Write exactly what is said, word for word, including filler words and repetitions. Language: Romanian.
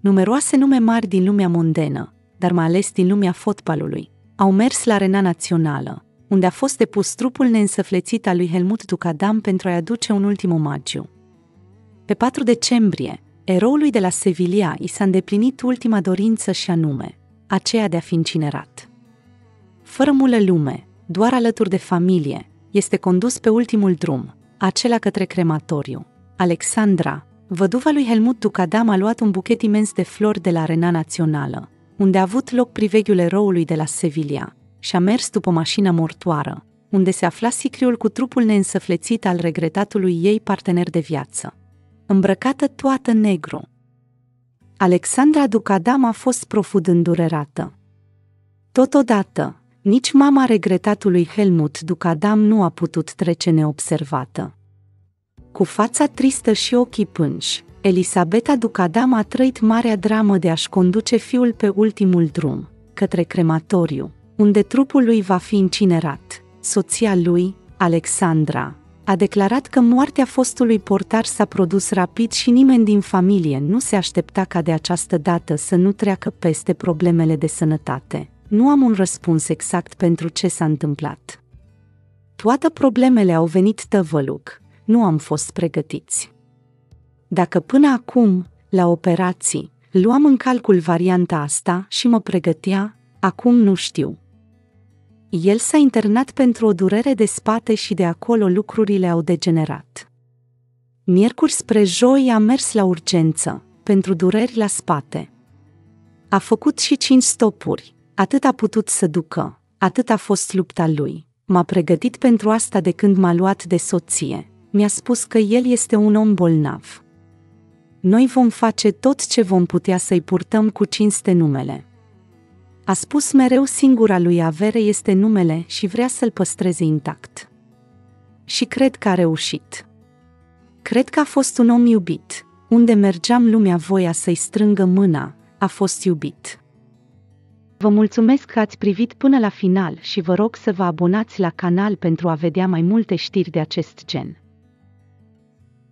Numeroase nume mari din lumea mondenă, dar mai ales din lumea fotbalului, au mers la Arena Națională, unde a fost depus trupul neînsăflețit al lui Helmut Duckadam pentru a-i aduce un ultim omagiu. Pe patru decembrie, eroului de la Sevilla i s-a îndeplinit ultima dorință și anume, aceea de a fi incinerat. Fără mulă lume, doar alături de familie, este condus pe ultimul drum, acela către crematoriu. Alexandra, văduva lui Helmut Duckadam, a luat un buchet imens de flori de la Arena Națională, unde a avut loc priveghiul eroului de la Sevilla, și a mers după mașina mortoară, unde se afla sicriul cu trupul neînsăflețit al regretatului ei partener de viață. Îmbrăcată toată în negru, Alexandra Duckadam a fost profund îndurerată. Totodată, nici mama regretatului Helmut Duckadam nu a putut trece neobservată. Cu fața tristă și ochii pânși, Elisabeta Duckadam a trăit marea dramă de a-și conduce fiul pe ultimul drum, către crematoriu, unde trupul lui va fi incinerat. Soția lui, Alexandra, a declarat că moartea fostului portar s-a produs rapid și nimeni din familie nu se aștepta ca de această dată să nu treacă peste problemele de sănătate. Nu am un răspuns exact pentru ce s-a întâmplat. Toate problemele au venit tăvăluc, nu am fost pregătiți. Dacă până acum, la operații, luam în calcul varianta asta și mă pregătea, acum nu știu. El s-a internat pentru o durere de spate și de acolo lucrurile au degenerat. Miercuri spre joi a mers la urgență, pentru dureri la spate. A făcut și cinci stopuri, atât a putut să ducă, atât a fost lupta lui. M-a pregătit pentru asta de când m-a luat de soție. Mi-a spus că el este un om bolnav. Noi vom face tot ce vom putea să-i purtăm cu cinste numele. A spus mereu singura lui avere este numele și vrea să-l păstreze intact. Și cred că a reușit. Cred că a fost un om iubit. Unde mergeam, lumea voia să-i strângă mâna, a fost iubit. Vă mulțumesc că ați privit până la final și vă rog să vă abonați la canal pentru a vedea mai multe știri de acest gen.